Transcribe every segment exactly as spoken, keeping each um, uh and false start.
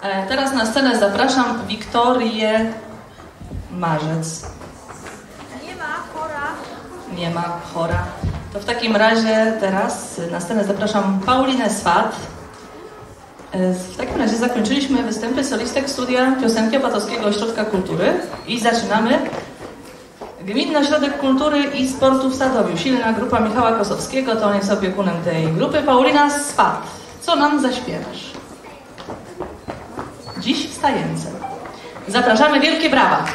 Teraz na scenę zapraszam Wiktorię Marzec. Nie ma chora. Nie ma chora. To w takim razie teraz na scenę zapraszam Paulinę Swat. W takim razie zakończyliśmy występy solistek studia piosenki Opatowskiego Ośrodka Kultury i zaczynamy Gminny Ośrodek Kultury i Sportu w Sadowiu. Silna grupa Michała Kosowskiego, to on jest opiekunem tej grupy. Paulina Swat, co nam zaśpiewasz? Dziś w Stajence. Zapraszamy, wielkie brawa!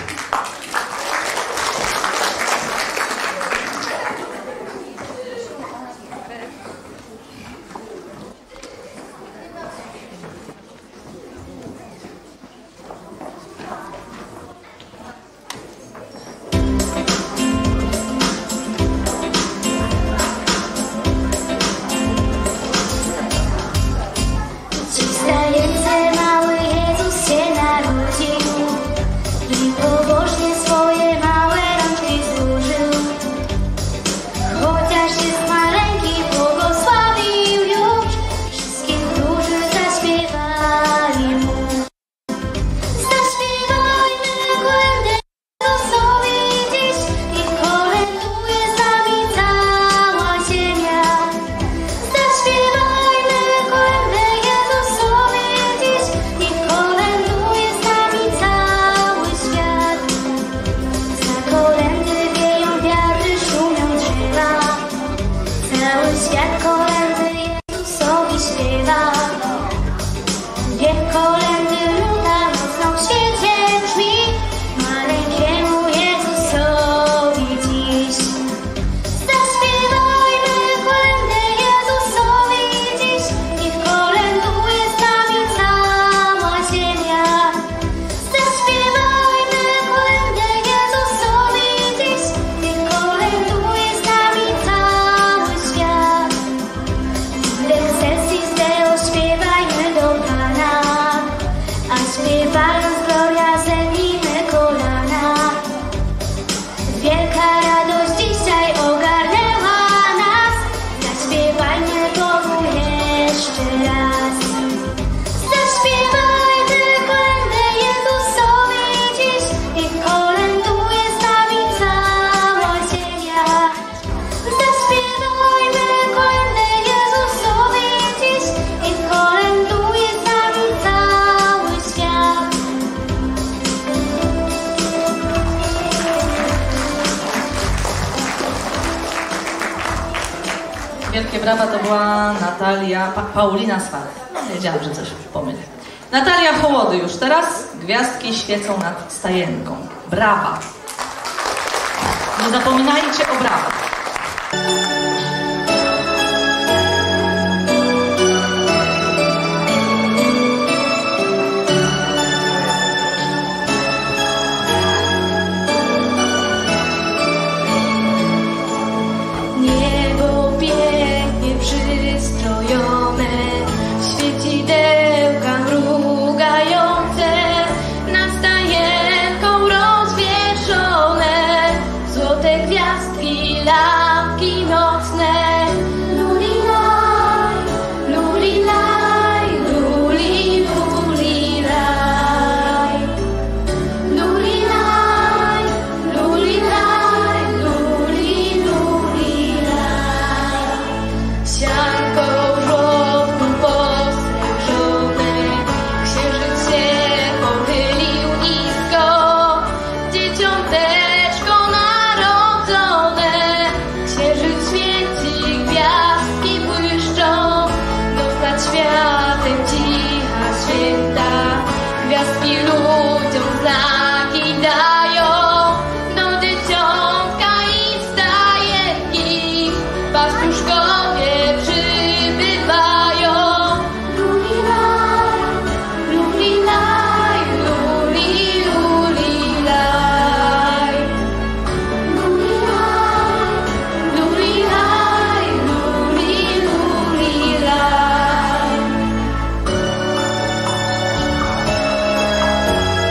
Wielkie brawa, to była Natalia, pa, Paulina Swat. Wiedziałam, że coś pomylę. Natalia Hołody już teraz. Gwiazdki świecą nad Stajenką. Brawa. Nie zapominajcie o brawach. Świecidełka mrugające, nad Stajenką rozwieszone, złote gwiazdki, lampki nocne. Lulilaj, lulilaj, luli, lulilaj. Lulilaj, lulilaj, luli, lulilaj. Sianko gwiazdki ludziom znaki dają, do dzieciątka i Stajenki pastuszkowie przybywają. Lulilaj, lulilaj, luli, lulilaj. Lulilaj, lulilaj, luli, lulilaj.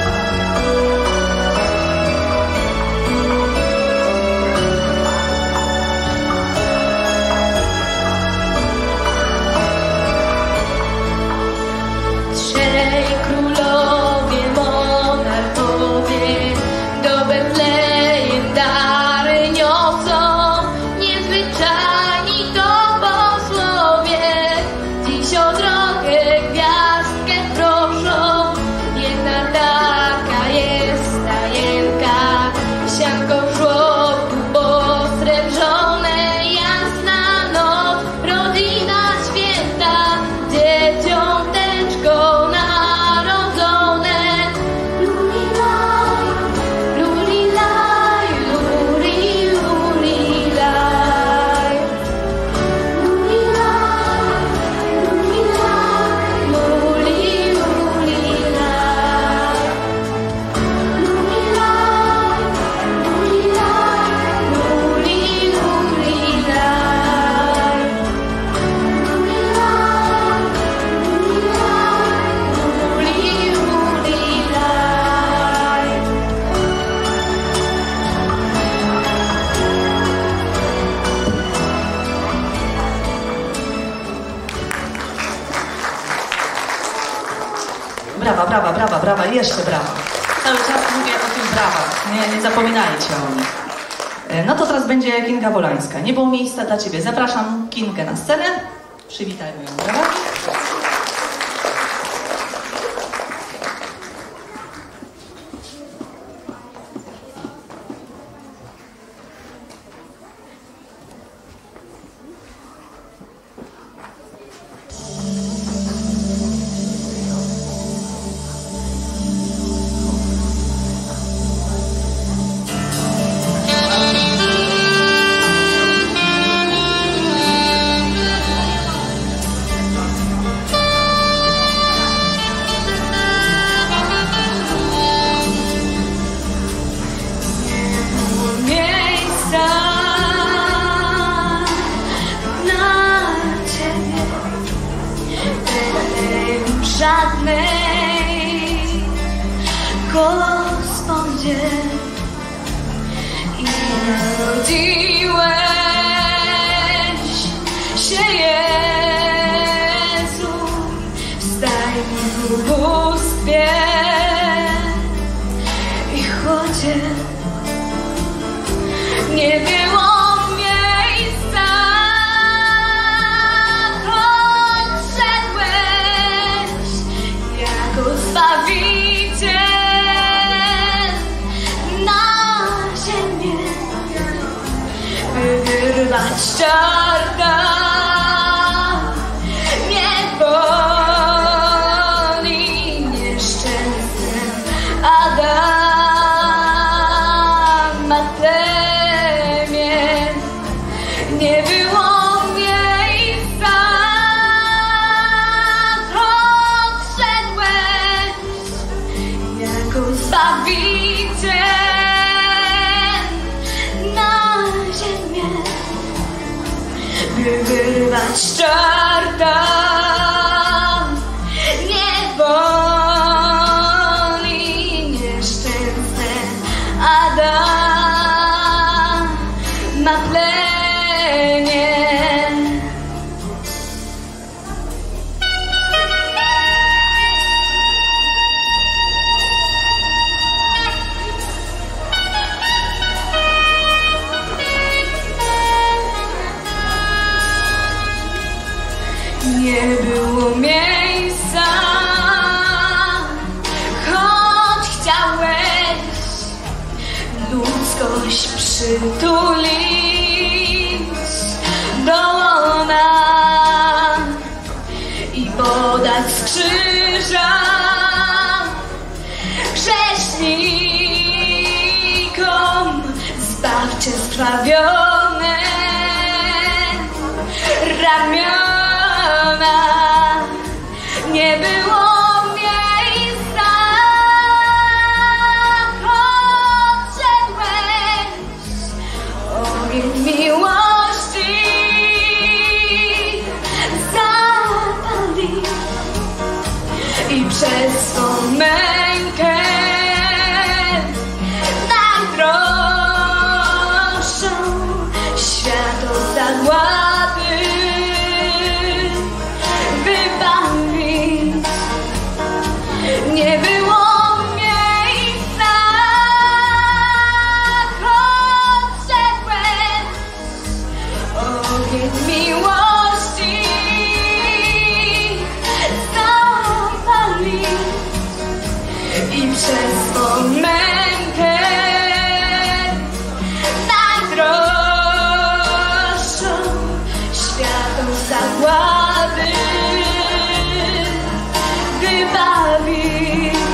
brawa, brawa, brawa, brawa, jeszcze brawa. Cały czas mówię o tych brawach, nie, nie zapominajcie o nich. No to teraz będzie Kinga Bolańska. Nie było miejsca dla Ciebie. Zapraszam Kingę na scenę. Przywitajmy ją brawami. Żadnej kosmodzie i narodziłeś się, Jezu, w stajnym ubóstwie i chodzie nie było miejsca. Zbawiciel na ziemię, by wyrwać czarna niewoli nieszczęsnym Adama plemię. Nie było Zbawiciel na ziemię, by wyrwać czarta niewoli nieszczęsne Adama plemię. Nie było miejsca, choć chciałeś ludzkość przytulić do nas i podać z krzyża grzesznikom zbawcze skrawione ramiona. Nie było miejsca, odszedłeś, ogień miłości zapali i przez swą mękę najdroższą światło zagłady wybawić. Nie było miejsca, odszedłeś, ogień miłości zapali i przez swą mękę najdroższą światło zagłady wybawić.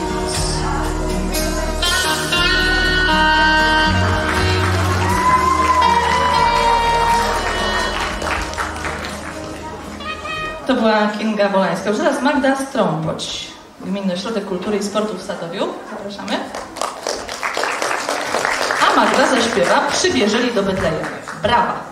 To była Kinga Bolańska. Już teraz Magda Strąpoć, Gminny Ośrodek Kultury i Sportu w Sadowiu. Zapraszamy. A Magda zaśpiewa Przybierzeli do Betlejem. Brawa!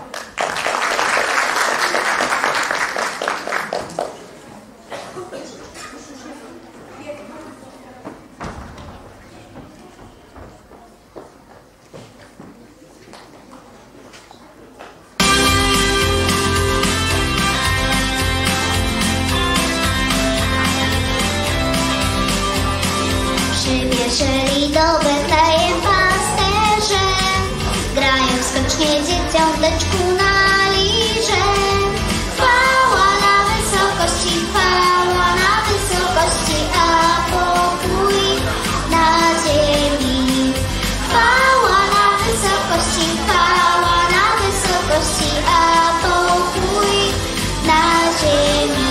słyszeli do Betlejem pasterze, grają skocznie dzieciom w deczku na lirze. Chwała na wysokości, chwała na wysokości, a pokój na ziemi. Chwała na wysokości, chwała na wysokości, a pokój na ziemi.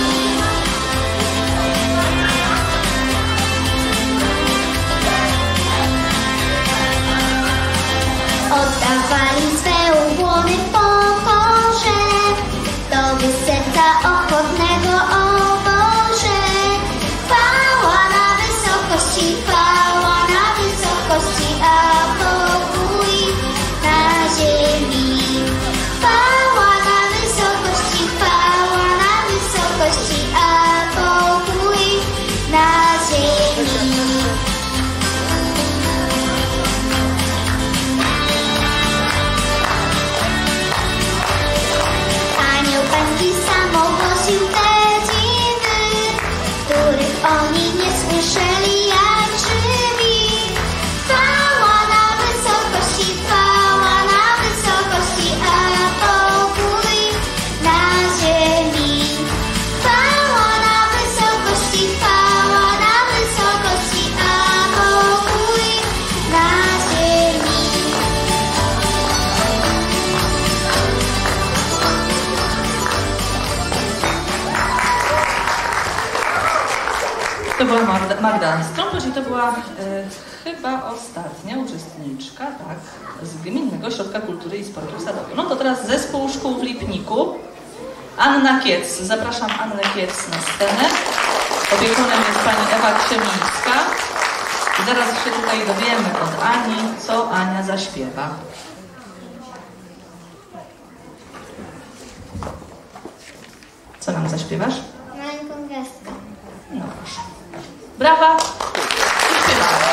Oddawali swe ukłony w pokorze, Tobie serca ochotnego, o Boże. Chwała na wysokości, chwała na wysokości, a pokój na ziemi. Chwała na wysokości, chwała na wysokości, a pokój na ziemi. Pański sam ogłosił te dziewy, których oni nie słyszeli jak żywi. Chwała na wysokości, chwała na wysokości, a pokój na ziemi. Chwała na wysokości, chwała na wysokości, a pokój na ziemi. To była Magda, Magda Strągoś i to była e, chyba ostatnia uczestniczka, tak, z Gminnego Ośrodka Kultury i Sportu w Sadowiu. No to teraz zespół szkół w Lipniku. Anna Kiec. Zapraszam Annę Kiec na scenę. Opiekunem jest pani Ewa Krzemińska. I zaraz się tutaj dowiemy od Ani, co Ania zaśpiewa. Co nam zaśpiewasz? Maleńką gwiazdkę. No proszę. Brawa i śpiewamy.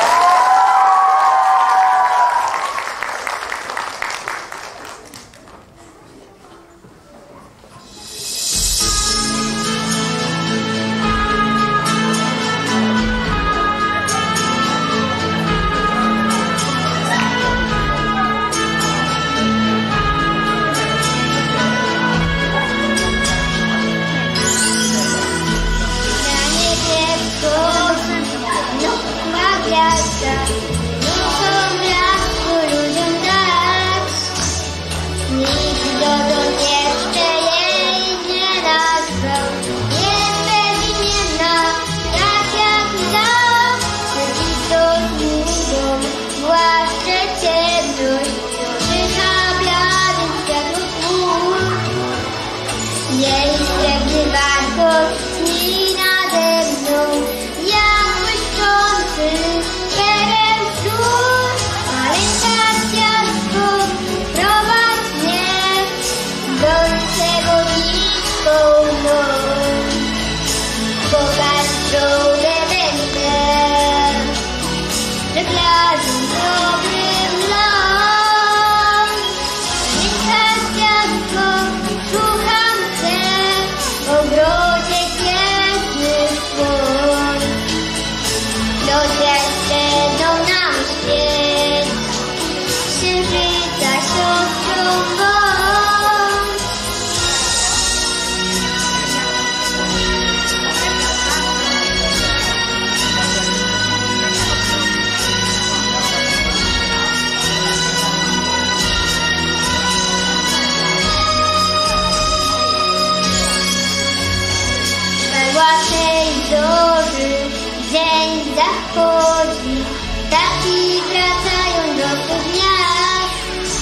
Dzień zachodzi, ptaki wracają do swych miast.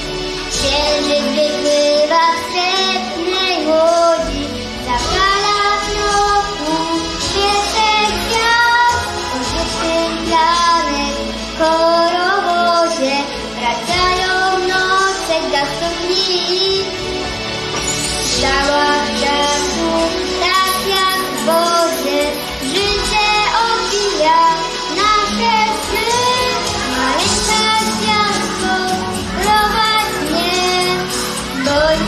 Księżyc wypływa w srebrnej łodzi, zapala w roku świecę gwiazd. Odwieczny planet w korowozie, wracają noce, gasną dni. Cała czasu, tak jak w wodzie, życie odbija nasze sny. Maleńka gwiazdko, prowadź mnie do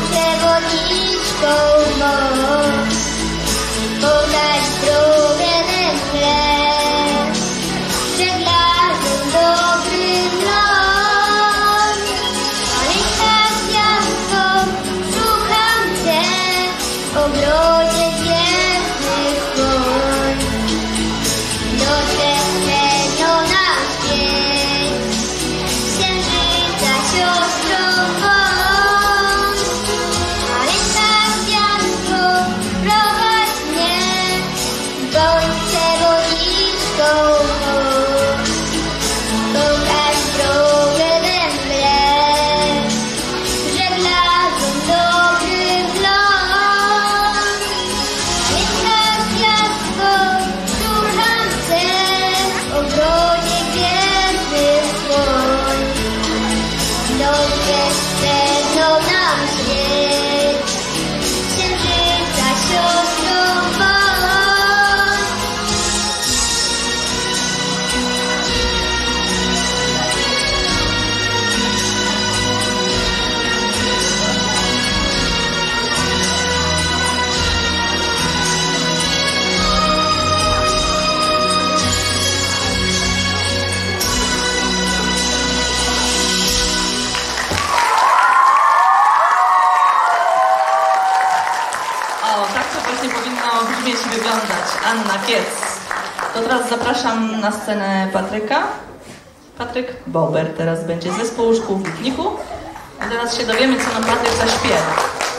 O, tak to właśnie powinno brzmieć i wyglądać. Anna Kiec. To teraz zapraszam na scenę Patryka. Patryk Bober teraz będzie zespołu szkół w Lipniku. I teraz się dowiemy, co nam Patryk zaśpiewa.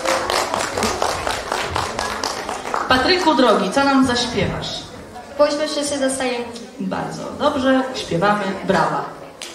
Patryku drogi, co nam zaśpiewasz? Bądźmy wszyscy do stajenki. Bardzo dobrze, śpiewamy brawa.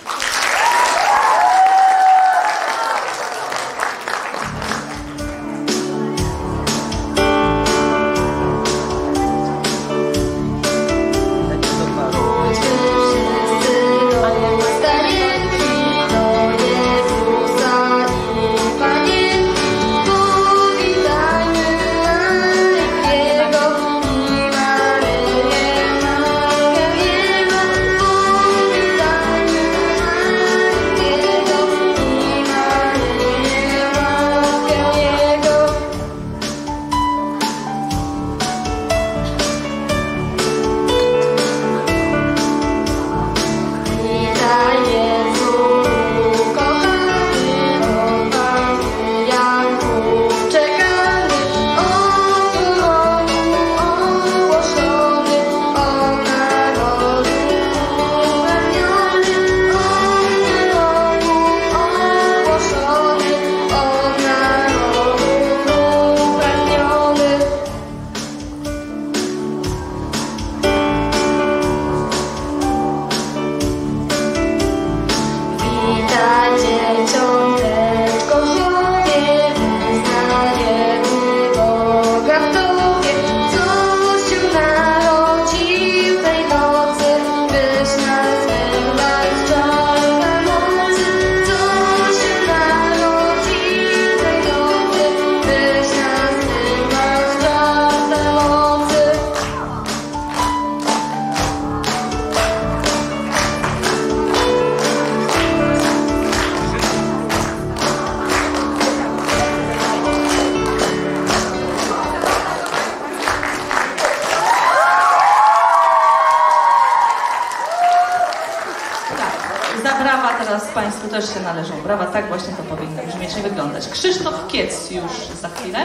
Państwu też się należą brawa, tak właśnie to powinno brzmieć i wyglądać. Krzysztof Kiec już za chwilę.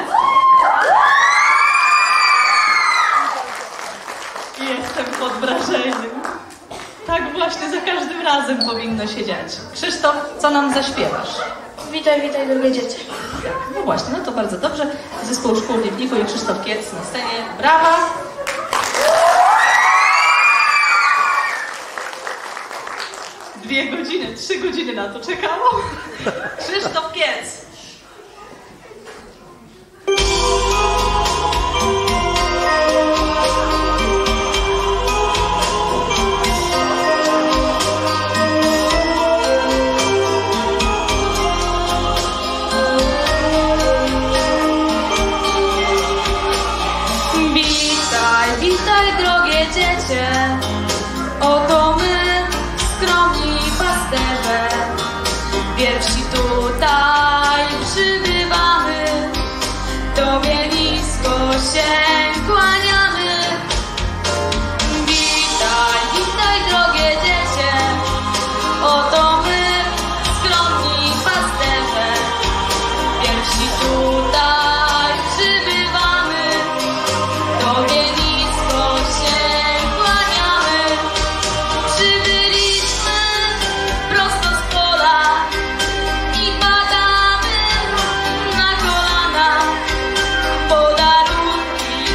Jestem pod wrażeniem. Tak właśnie za każdym razem powinno się dziać. Krzysztof, co nam zaśpiewasz? Witaj, witaj drogie dzieci. No właśnie, no to bardzo dobrze. Zespół Szkół w Lipniku i Krzysztof Kiec na scenie. Brawa! Dwie godziny, trzy godziny na to czekało. Krzysztof Kiec. Witaj, witaj drogie dziecię. Oto my, skromni pasterze, pierwsi tutaj przybywamy, Tobie nisko się kłaniamy. Witaj, witaj drogie dziecię, oto my, skromni pasterze, pierwsi tutaj przybywamy, Tobie nisko się kłaniamy. Przybyliśmy prosto z pola i padamy na kolana. Podarunki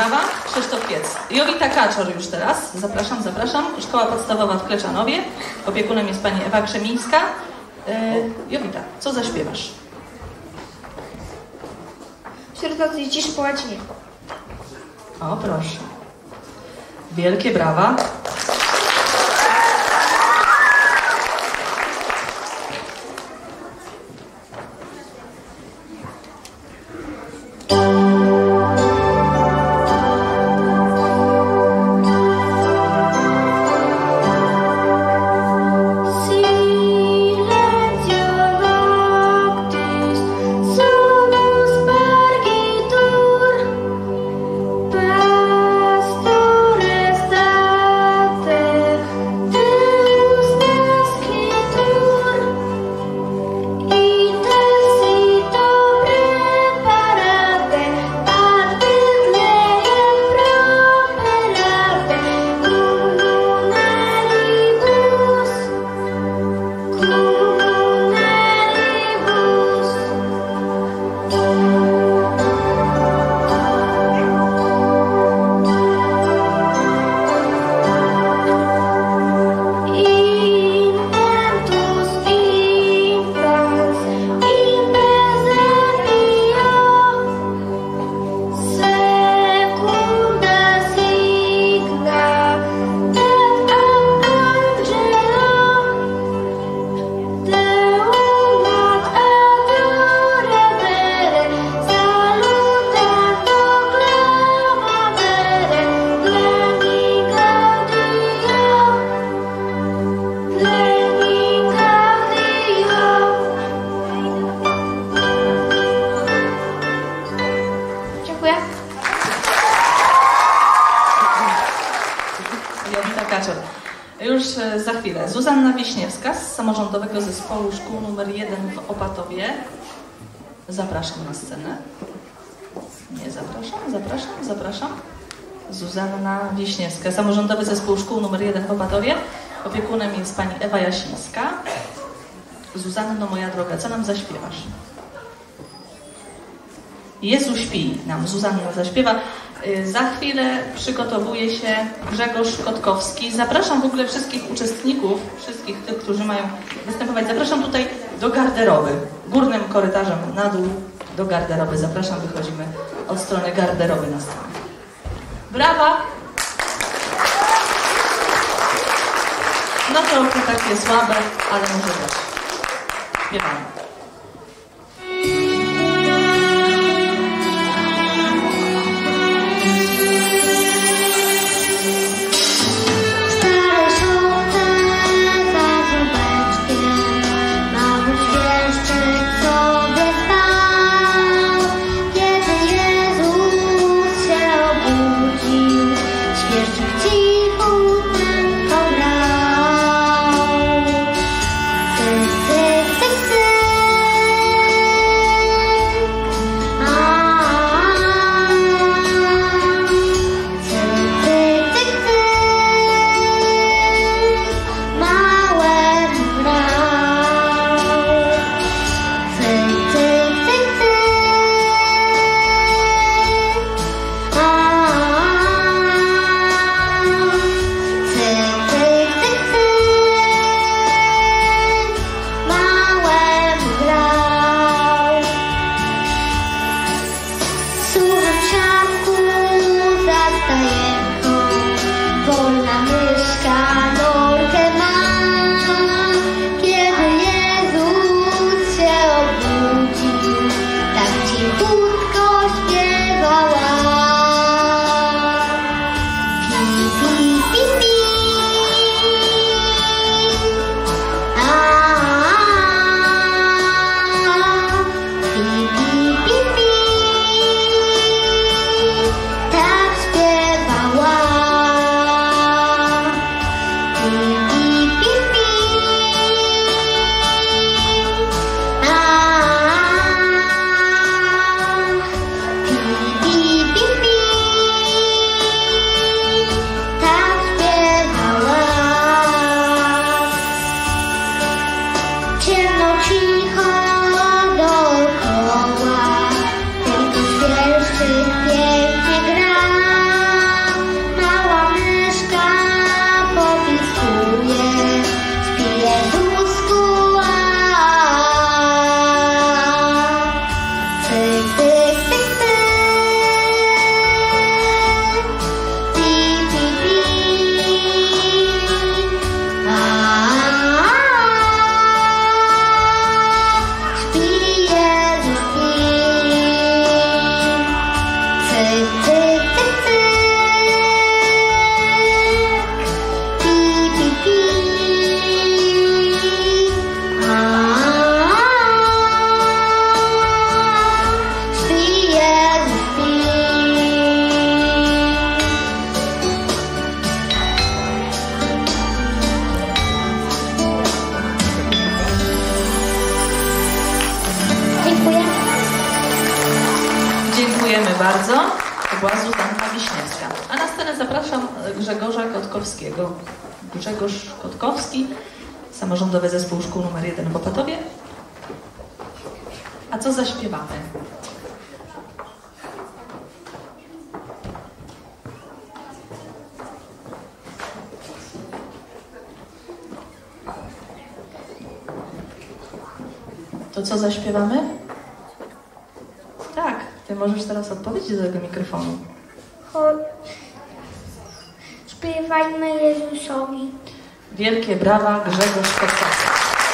brawa. Krzysztof Piec. Jowita Kaczor już teraz. Zapraszam, zapraszam. Szkoła podstawowa w Kleczanowie. Opiekunem jest pani Ewa Krzemińska. Yy, Jowita, co zaśpiewasz? Wśród nocy i ciszy po łacinie. O, proszę. Wielkie brawa. Już za chwilę. Zuzanna Wiśniewska z Samorządowego Zespołu Szkół numer jeden w Opatowie. Zapraszam na scenę. Nie, zapraszam, zapraszam, zapraszam. Zuzanna Wiśniewska, Samorządowy Zespół Szkół numer jeden w Opatowie. Opiekunem jest pani Ewa Jasińska. Zuzanno, moja droga, co nam zaśpiewasz? Jezu śpi nam Zuzanna zaśpiewa. Za chwilę przygotowuje się Grzegorz Kotkowski. Zapraszam w ogóle wszystkich uczestników, wszystkich tych, którzy mają występować. Zapraszam tutaj do garderoby. Górnym korytarzem na dół do garderoby. Zapraszam, wychodzimy od strony garderoby na stronę. Brawa! No trochę takie słabe, ale może być. Śpiewamy. Ty, ty, ty, ty. bardzo. To była Zuzanna Wiśniewska. A na scenę zapraszam Grzegorza Kotkowskiego. Grzegorz Kotkowski, Samorządowy Zespół Szkół numer jeden w Opatowie. A co zaśpiewamy? To co zaśpiewamy? Tak, ty możesz teraz odpowiedzieć do tego mikrofonu. Cho- Śpiewajmy Jezusowi. Wielkie brawa, Grzegorz Kotkowski.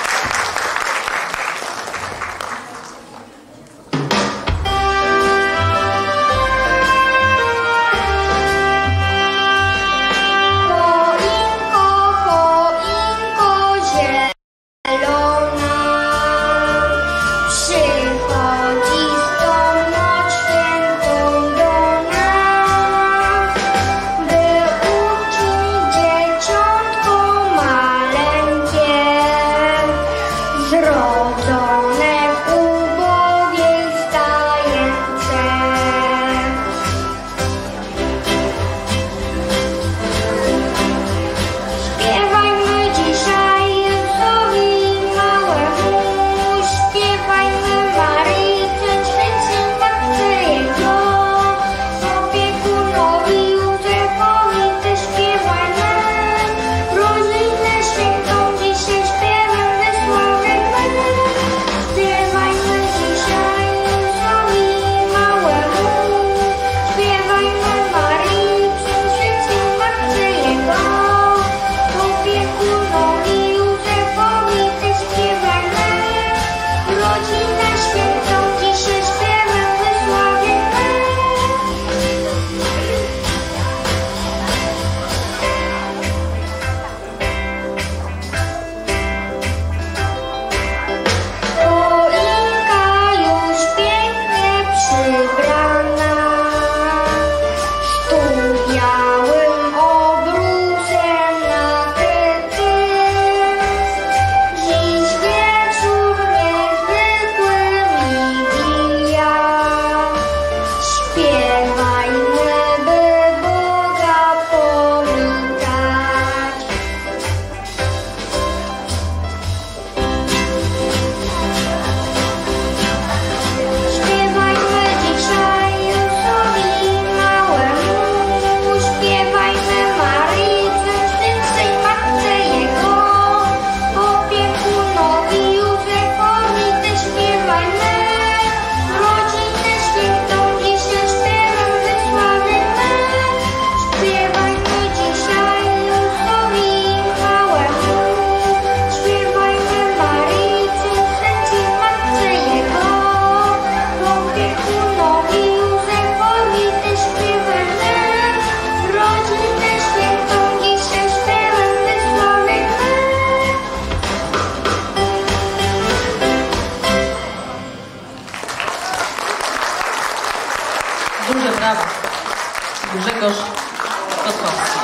Grzegorz Kotkowski.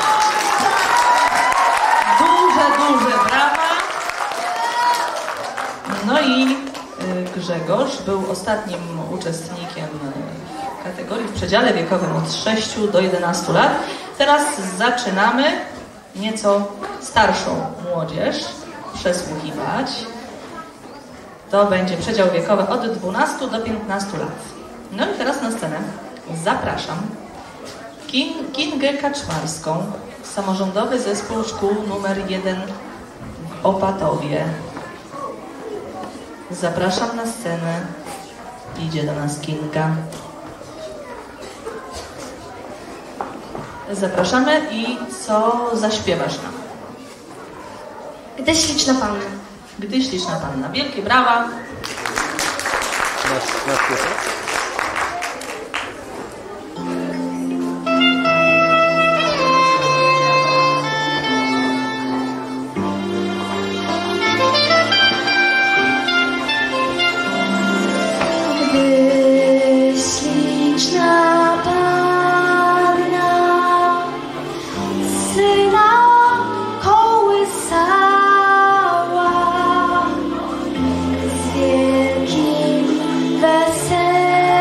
Duże, duże brawa. No i Grzegorz był ostatnim uczestnikiem w kategorii w przedziale wiekowym od sześciu do jedenastu lat. Teraz zaczynamy nieco starszą młodzież przesłuchiwać. To będzie przedział wiekowy od dwunastu do piętnastu lat. No i teraz na scenę zapraszam Kin Kingę Kaczmarską, Samorządowy Zespół Szkół numer jeden w Opatowie. Zapraszam na scenę. Idzie do nas Kinga. Zapraszamy i co zaśpiewasz nam? Gdy śliczna panna. Gdy śliczna panna. Wielkie brawa. Masz, masz piosenkę? Weselem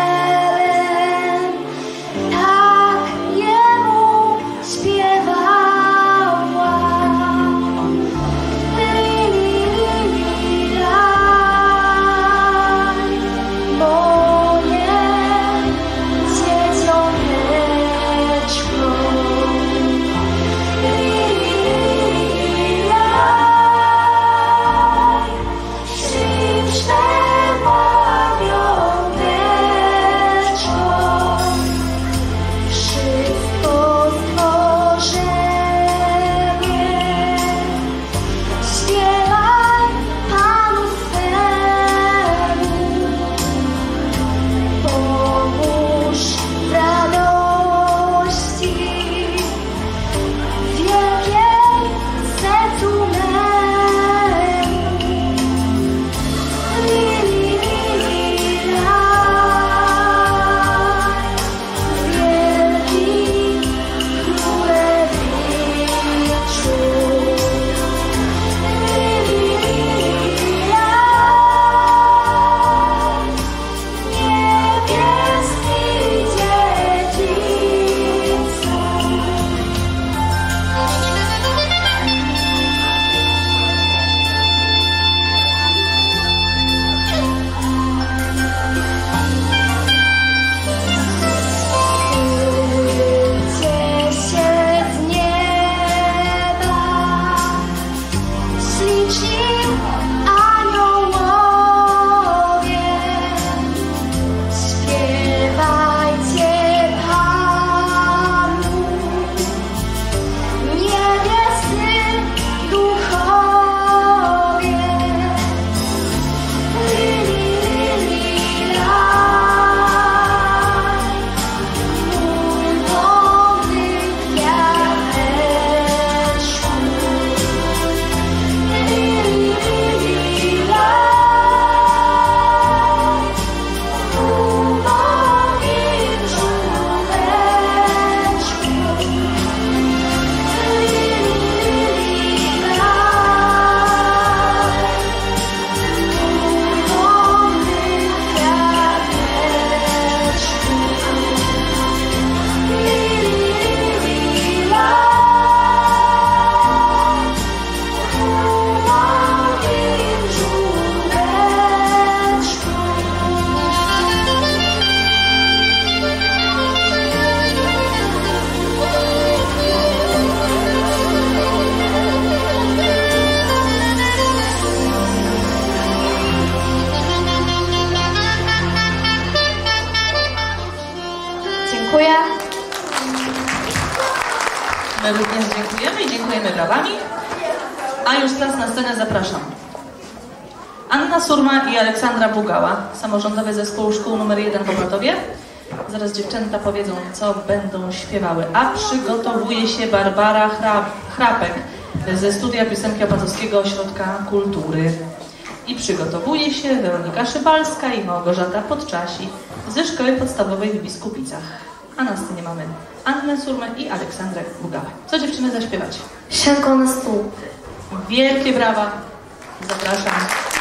My również dziękujemy i dziękujemy brawami. A już teraz na scenę zapraszam Anna Surma i Aleksandra Bugała, samorządowy zespół szkół numer jeden w Opatowie. Zaraz dziewczęta powiedzą, co będą śpiewały. A przygotowuje się Barbara Chrapek ze Studia Piosenki Opatowskiego Ośrodka Kultury. I przygotowuje się Weronika Szybalska i Małgorzata Podczasi ze Szkoły Podstawowej w Biskupicach. A na scenie mamy Annę Surmę i Aleksandrę Bugałę. Co dziewczyny zaśpiewać? Sianko na stół. Wielkie brawa. Zapraszam.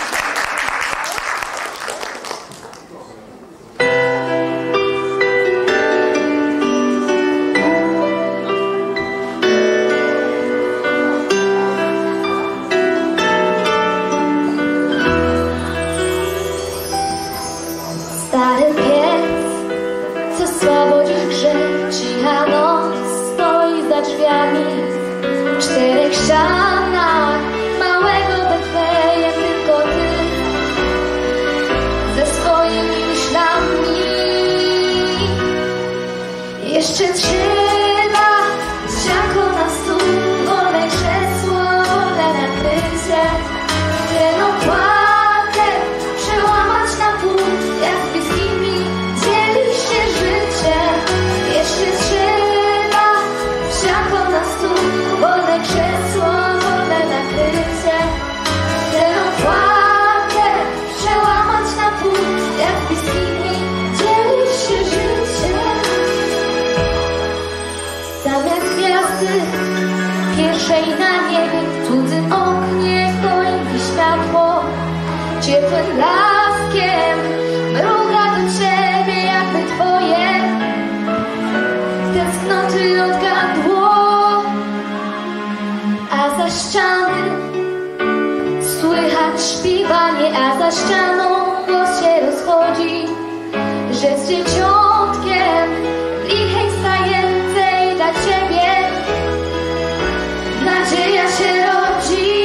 Stary piec, co słabo dziś grze, cicha noc stoi za drzwiami. W czterech ścianach małego Betlejem tylko ty ze swoimi myślami. Jeszcze trzeba sianko na stół, wolne krzesło, wolne nakrycie, ten opłatę przełamać na pół, jak z bliskimi dzieli się życie. Jeszcze trzeba sianko na stół, wolne krzesło, wolne nakrycie, ten opłatę przełamać na pół, jak z bliskimi dzieli się życie. Zamiast gwiazdy pierwszej na niebie, w cudzym oknie stoi światło, ciepłym blaskiem mruga do ciebie, jakby twoje tęsknoty odgadło. A za ściany słychać śpiewanie, a za ścianą głos się rozchodzi, że z dzieciątkiem w lichej stajence dla ciebie nadzieja się rodzi.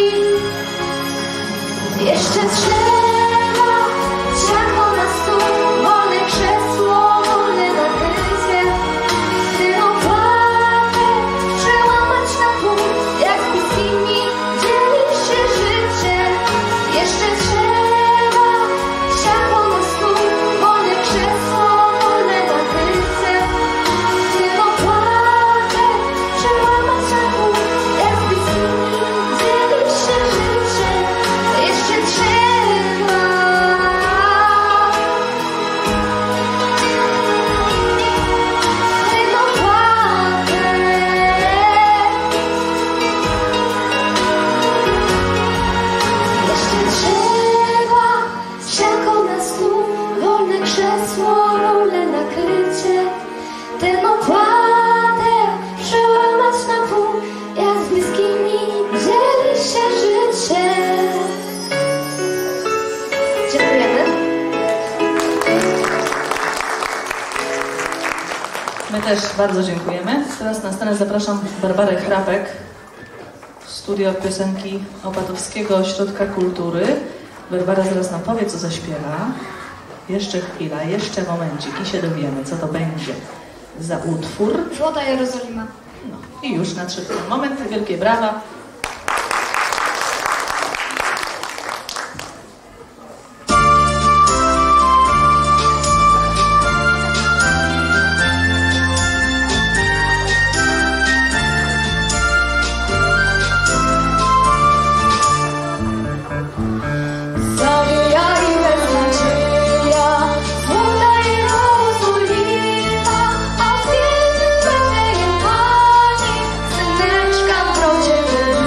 Jeszcze trzeba sianko na stół, wolne krzesło, wolne nakrycie, tę opłatę przełamać na pół, jak z bliskimi dzieli się życie. Jeszcze trzeba sianko na stół, wolne krzesło, wolne nakrycie, tę opłatę przełamać na pół, jak z bliskimi dzieli się życie. Jeszcze trzeba tę opłatę. Jeszcze trzeba sianko na stół, wolne krzesło, wolne nakrycie, tę opłatę przełamać na pół, jak z bliskimi dzieli się życie. Dziękujemy. My też bardzo dziękujemy. Teraz na scenę zapraszam Barbarę Chrapek, Studio Piosenki Opatowskiego Ośrodka Kultury. Barbara zaraz nam powie, co zaśpiewa. Jeszcze chwila, jeszcze momencik i się dowiemy, co to będzie za utwór. Złota Jerozolima. No i już nadszedł ten moment. Wielkie brawa. Zabijaj bez nadzieja, złota Jerozolima, a w biednym Betlejem Pani, syneczka w grocie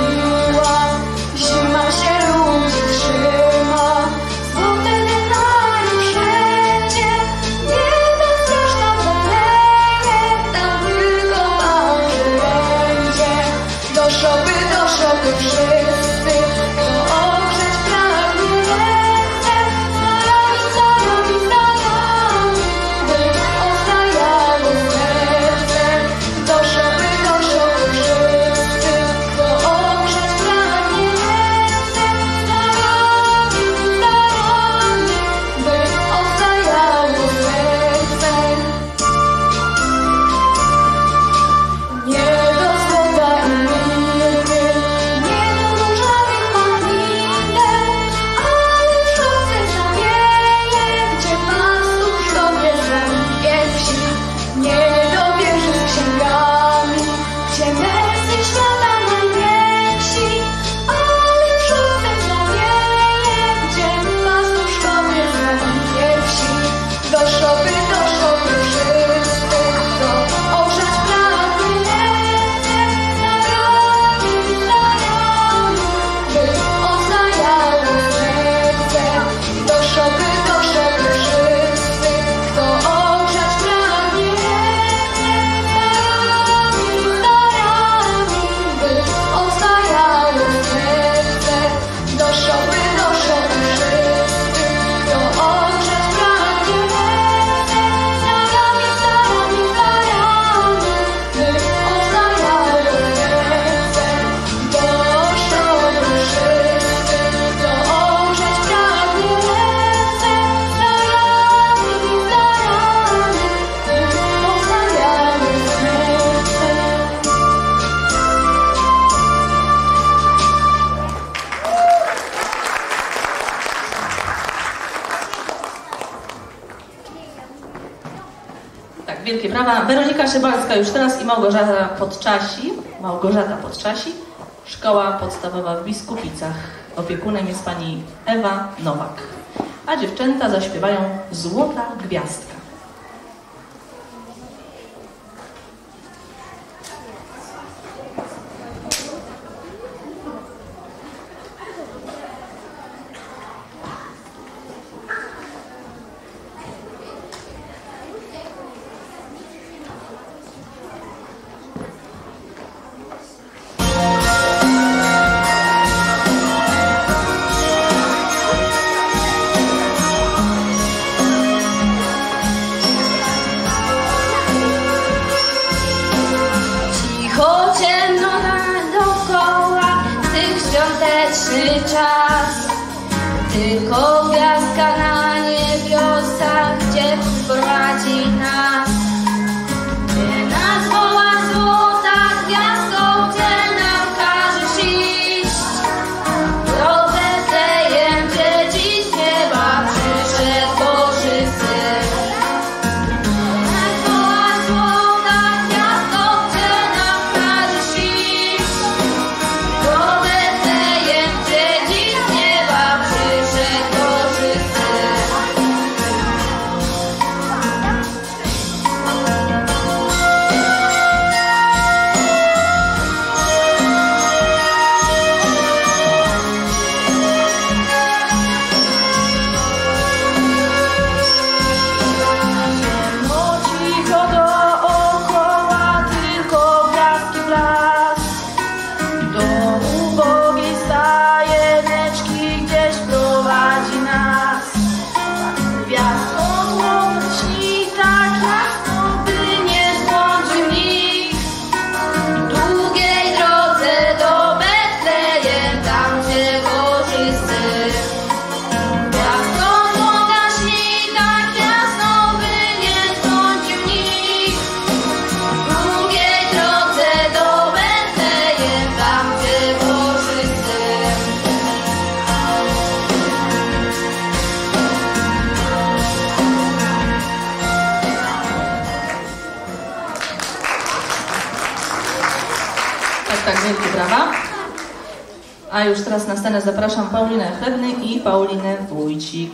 wielkie brawa. Weronika Szybalska już teraz i Małgorzata Podczasi. Małgorzata Podczasi. Szkoła podstawowa w Biskupicach. Opiekunem jest pani Ewa Nowak. A dziewczęta zaśpiewają Złota Gwiazdka. Czas, tylko gwiazdka na niebiosach, gdzie prowadzi nas. Gdzie nas woła złota gwiazdko, gdzie nam każesz iść. Do Betlejem, gdzie dziś z nieba przyszedł Boży Syn. Gdzie nas woła złota gwiazdko, gdzie nam każesz iść. Do Betlejem, gdzie dziś z nieba przyszedł Boży Syn. No cicho dookoła, tylko gwiazdki blask. Do ubogiej stajeneczki gdzieś prowadzi nas. Gwiazdką złotą śni tak jasno, by nie zbłądził nikt. W długiej drodze do Betlejem, tam gdzie Boży Syn. Gwiazdką złota śni tak jasno, by nie zbłądził nikt. W długiej drodze do Betlejem, tam gdzie Boży Syn. Tak, tak, wielkie brawa. A już teraz na scenę zapraszam Paulinę Chlebny i Paulinę Wójcik.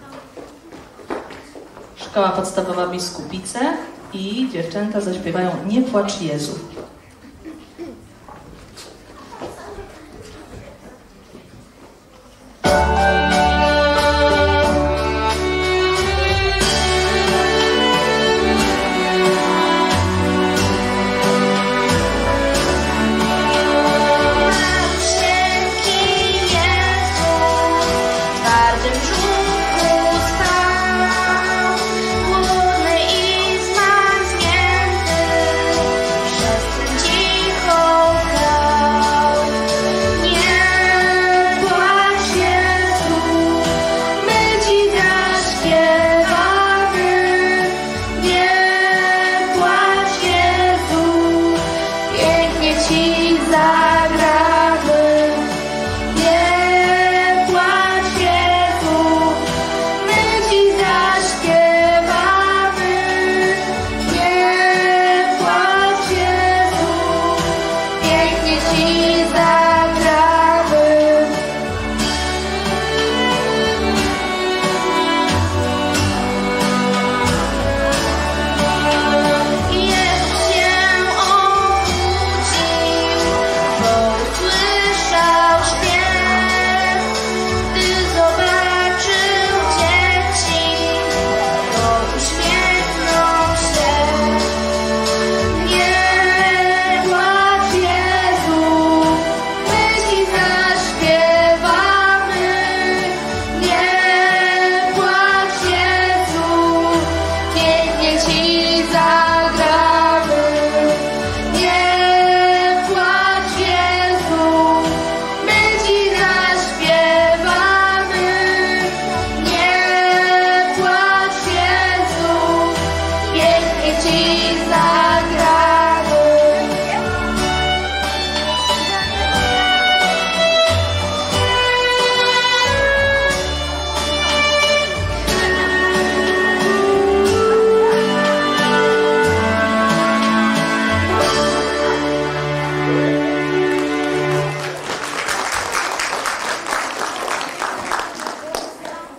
Szkoła podstawowa Biskupice i dziewczęta zaśpiewają Nie płacz Jezu. Cienki Jezu, w twardym brzuchu spał, głodny i zmarznięty, przez sen cicho grał. Nie płacz Jezu, my Ci zaśpiewamy. Nie płacz Jezu, pięknie Ci zagramy. Nie płacz Jezu,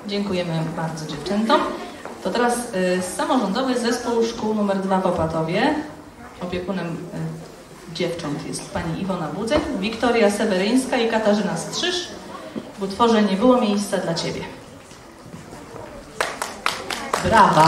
Dziękujemy bardzo dziewczętom. To teraz y, samorządowy zespół szkół numer dwa w Opatowie. Opiekunem y, dziewcząt jest pani Iwona Budzek, Wiktoria Seweryńska i Katarzyna Strzyż w utworze Nie było miejsca dla ciebie. Brawa!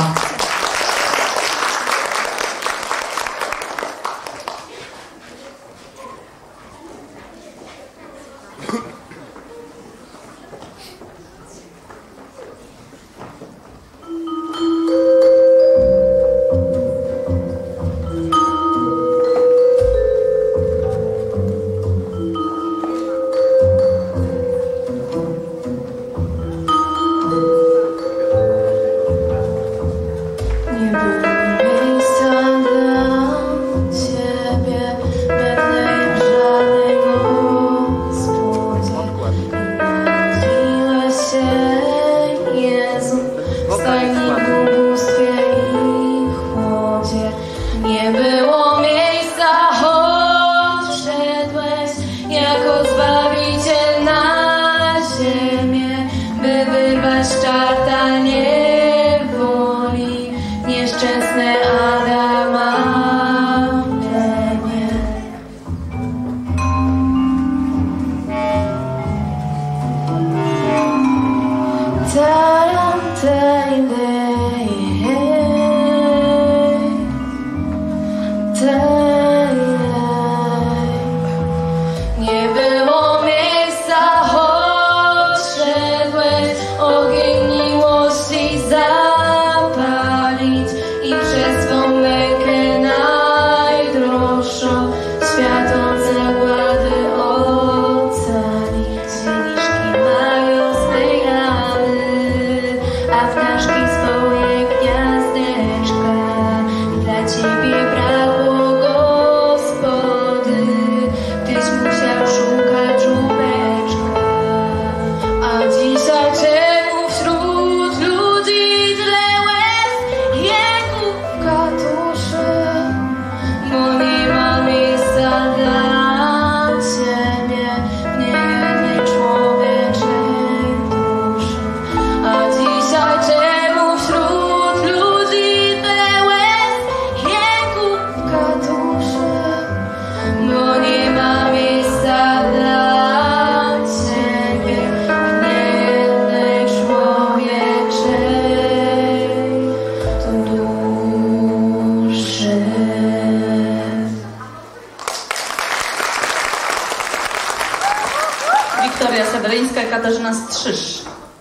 Wiktoria Seweryńska i Katarzyna Strzyż.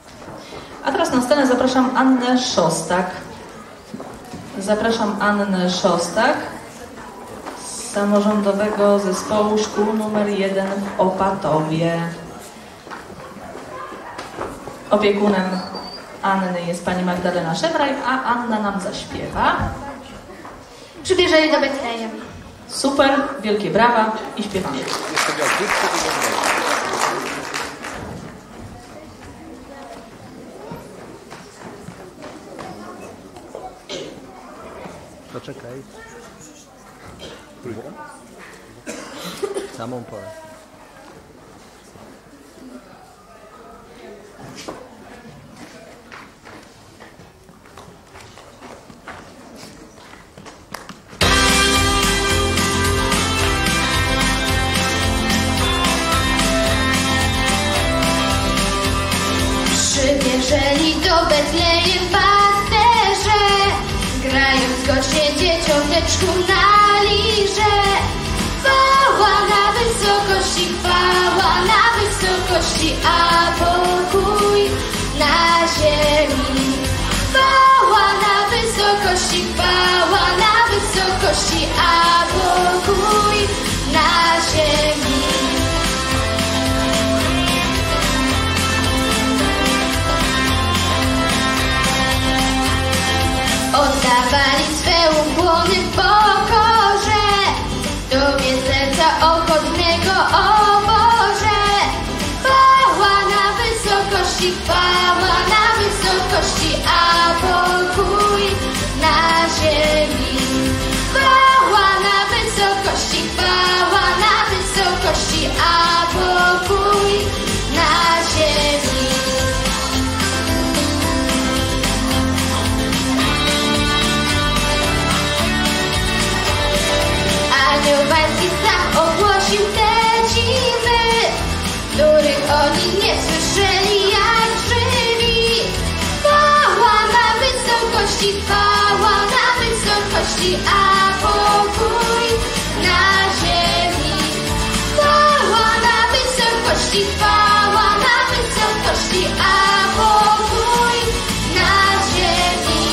A teraz na scenę zapraszam Annę Szostak. Zapraszam Annę Szostak z samorządowego zespołu szkół numer jeden w Opatowie. Opiekunem Anny jest pani Magdalena Szemraj, a Anna nam zaśpiewa. Przybierzeli do Betlejem. Super, wielkie brawa i śpiewamy. Poczekaj. Samą porę. Przybierzeli do Betlejem pasterze, grając goście dzieciąteczku na lirze. Chwała na wysokości, chwała na wysokości, a pokój na ziemi. Chwała na wysokości, chwała na wysokości, a pokój na ziemi. Oddawali swe ukłony w pokorze Tobie serca ochotnego, o Boże. Chwała na wysokości, chwała na wysokości, a pokój na ziemi. Chwała na wysokości, chwała na wysokości, a pokój na ziemi.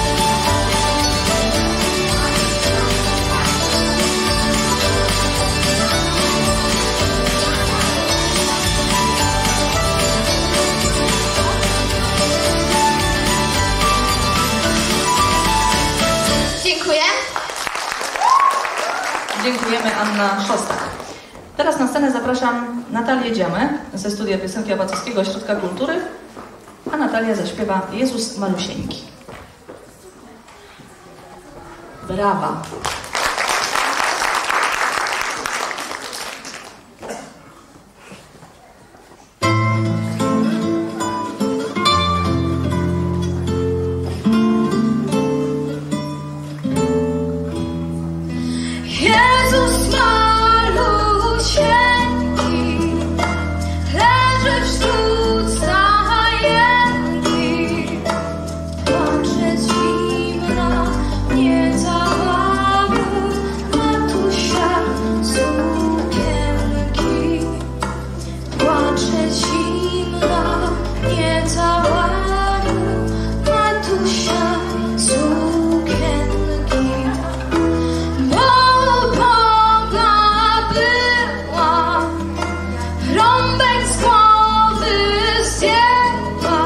Dziękuję. Dziękujemy, Anna Szostak. Teraz na scenę zapraszam Natalię Dziamę ze Studia Piosenki Opatowskiego Ośrodka Kultury, a Natalia zaśpiewa Jezus Malusieńki. Brawa! Jezus malusieńki leży wśród stajenki, płacze zimna, nie cała mu matusia sukienki. Płacze zimna, nie cała mu matusia sukienki. Bo Boga była, rąbek z głowy zdjęła,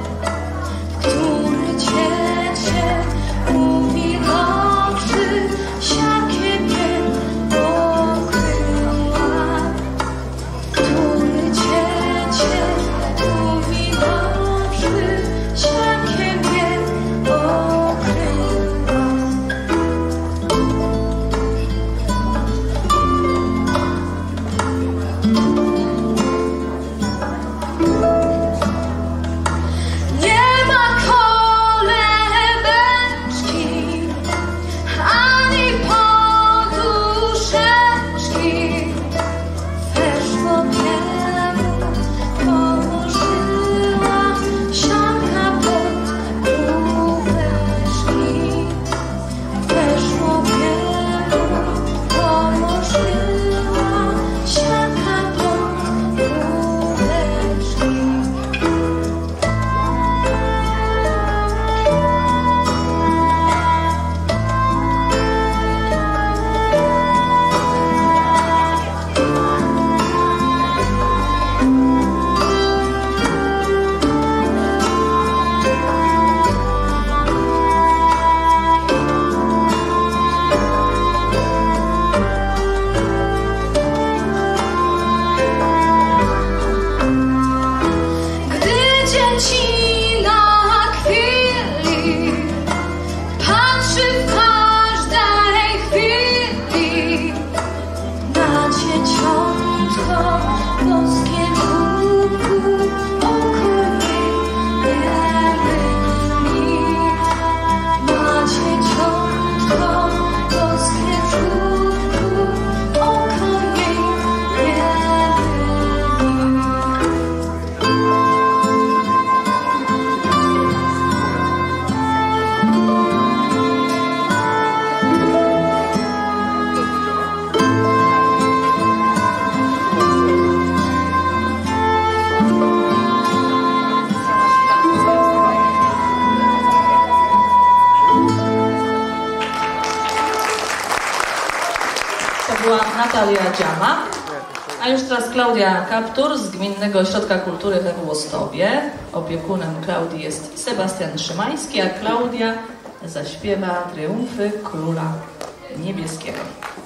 który dziecię uwinąwszy siakiekiem pokryła, który dziecię uwinąwszy siakiekiem pokryła. Nie ma kolebeczki, ani poduszeczki. Weszło biemu położyła sianka pod główeczki. Weszło biemu położyła sianka pod główeczki. Gdy dziecina kwili, patrzy w każdej chwili na dzieciątko boskie czubku, oko jej nie myli. Na dzieciątko boskie czubku, oko jej nie myli. To była Natalia Dziama. A już teraz Klaudia Kaptur z Gminnego Ośrodka Kultury we Włostowie. Opiekunem Klaudii jest Sebastian Szymański, a Klaudia zaśpiewa Triumfy Króla Niebieskiego.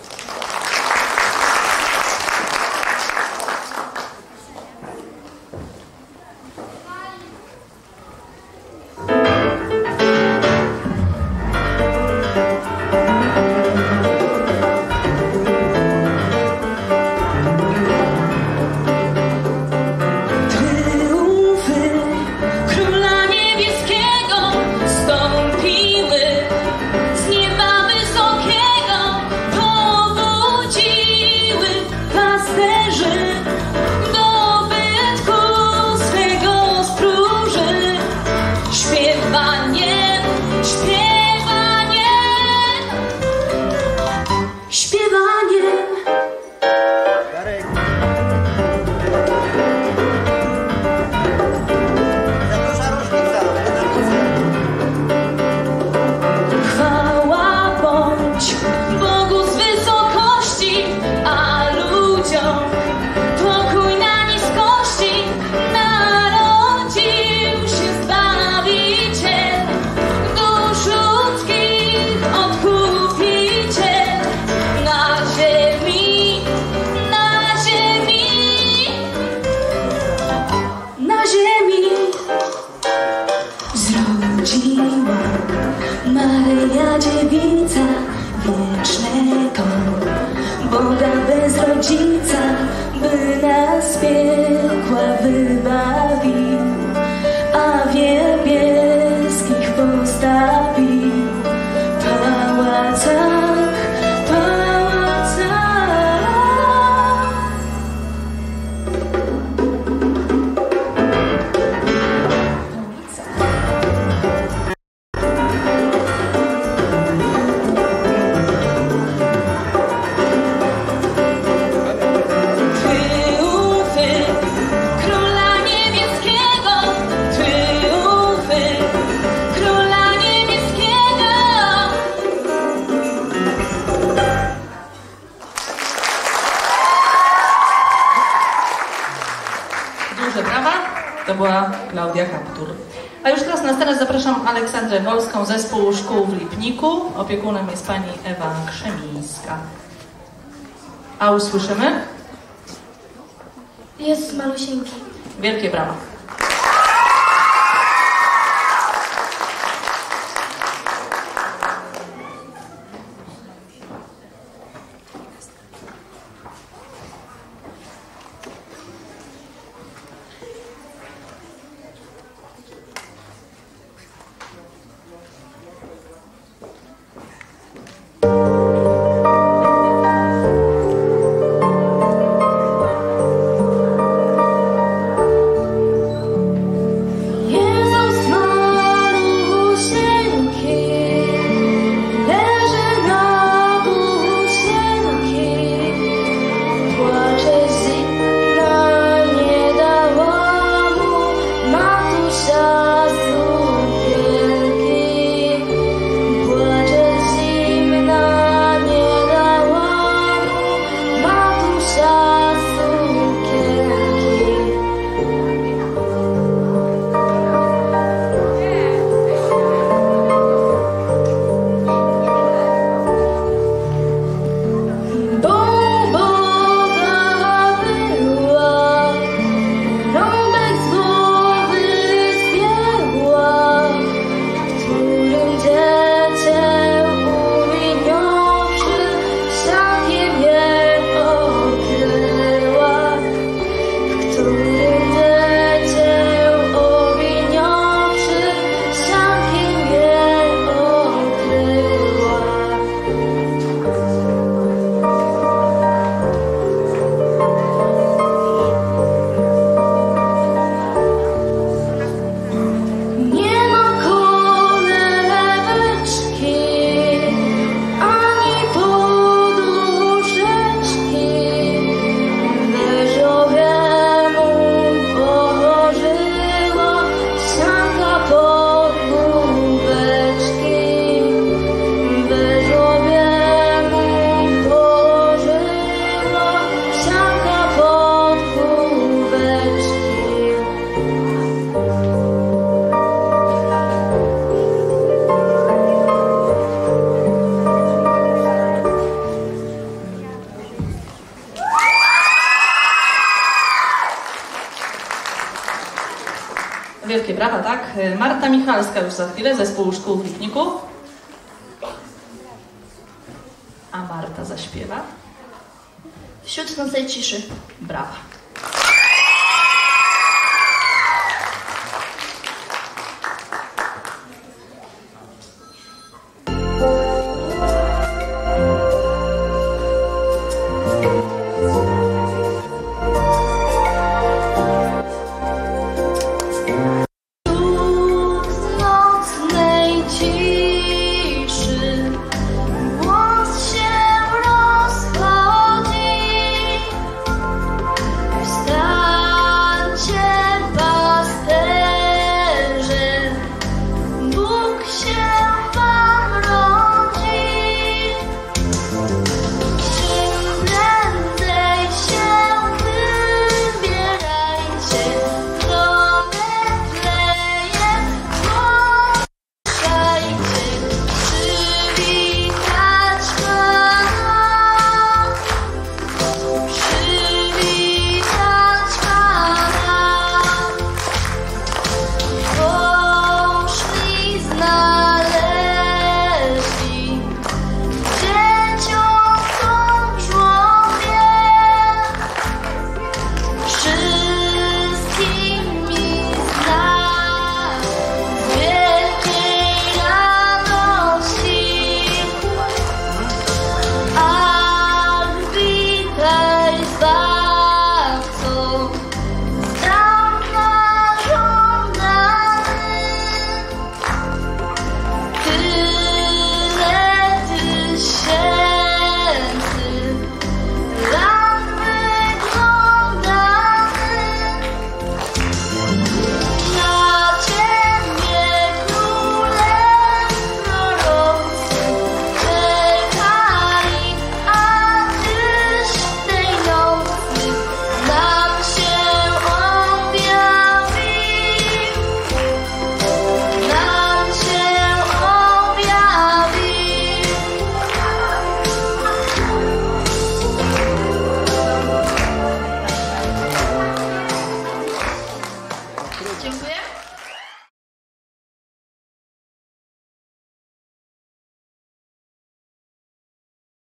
Triumfy Króla Niebieskiego stąpiły z nieba wysokiego. Maryja dziewica wiecznego, Boga bez rodzica, by nas z piekła wybawił, a w niebieskich postawił pałacach, pałacach. To była Klaudia Kaptur. A już teraz na scenę zapraszam Aleksandrę Wolską, zespół szkół w Lipniku. Opiekunem jest pani Ewa Krzemińska. A usłyszymy? Jezus malusieńki. Wielkie brawa. Wielkie brawa, tak? Marta Michalska już za chwilę, zespół szkół w Lipniku. A Marta zaśpiewa. Wśród nocnej ciszy. Brawa.